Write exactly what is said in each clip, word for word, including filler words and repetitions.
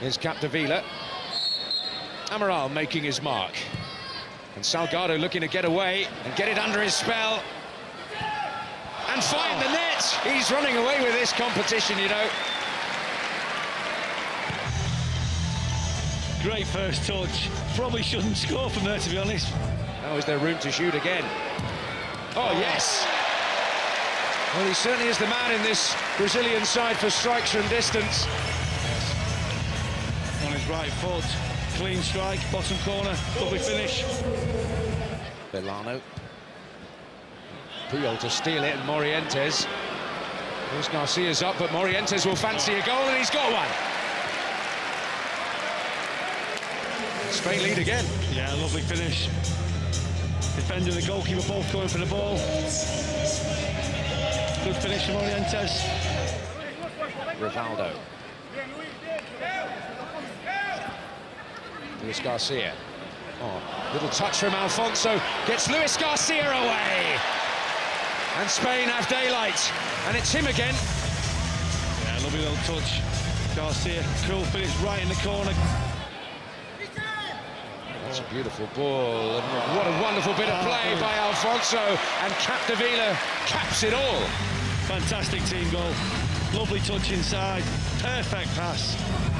is Capdevila. Amaral making his mark. And Salgado looking to get away and get it under his spell. And find the net! He's running away with this competition, you know. Great first touch. Probably shouldn't score from there, to be honest. Now is there room to shoot again? Oh, yes! Well, he certainly is the man in this Brazilian side for strikes from distance. Yes. On his right foot, clean strike, bottom corner, lovely finish. Belano. Puyol to steal it, and Morientes. Luis Garcia's up, but Morientes will fancy a goal, and he's got one. Spain lead again. Yeah, lovely finish. Defender and the goalkeeper both going for the ball. Good finish from Morientes. Rivaldo. Luis Garcia. Oh, little touch from Alfonso. Gets Luis Garcia away. And Spain have daylight. And it's him again. Yeah, lovely little touch. Garcia, cool finish right in the corner. That's a beautiful ball, and what a wonderful bit of play by Alfonso, and Capdevila caps it all. Fantastic team goal, lovely touch inside, perfect pass.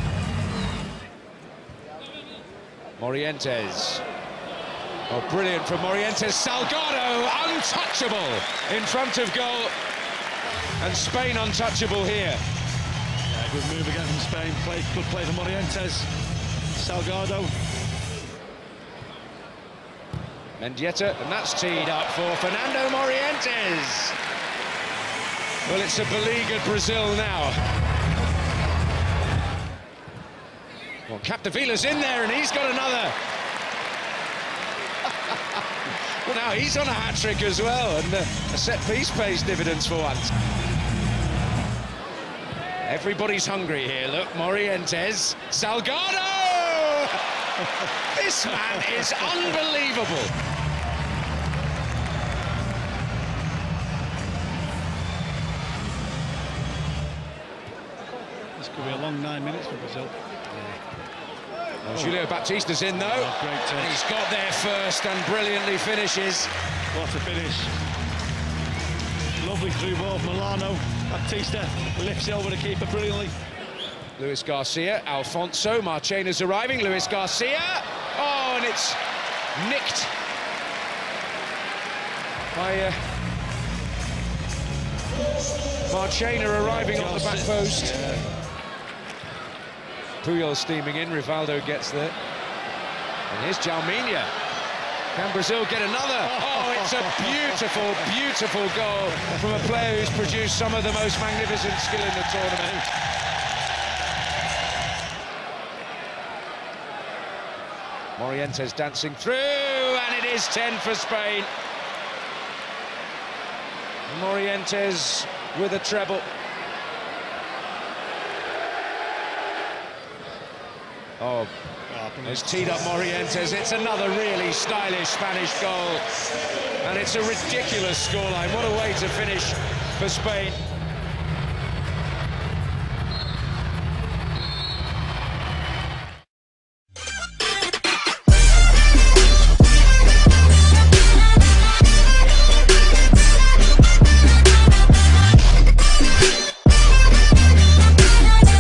Morientes. Oh, brilliant from Morientes. Salgado, untouchable in front of goal, and Spain untouchable here. Yeah, good move again from Spain, play, good play for Morientes. Salgado. Mendieta, and that's teed up for Fernando Morientes. Well, it's a beleaguered Brazil now. Well, Capdevila's in there, and he's got another. Well, now he's on a hat-trick as well, and uh, a set-piece pays dividends for once. Everybody's hungry here. Look, Morientes. Salgado! This man is unbelievable. This could be a long nine minutes for Brazil. Well, oh. Julio Baptista's in, though. Oh, great touch. And he's got there first and brilliantly finishes. What a finish. Lovely through ball from Milano. Baptista lifts it over the keeper brilliantly. Luis Garcia, Alfonso, Marchena's arriving, Luis Garcia, oh, and it's nicked by uh, Marchena arriving on the back post. Yeah. Puyol steaming in, Rivaldo gets there. And here's Jalminha. Can Brazil get another? Oh, it's a beautiful, beautiful goal from a player who's produced some of the most magnificent skill in the tournament. Morientes dancing through, and it is ten for Spain. Morientes with a treble. Oh, it's teed up Morientes. It's another really stylish Spanish goal. And it's a ridiculous scoreline. What a way to finish for Spain.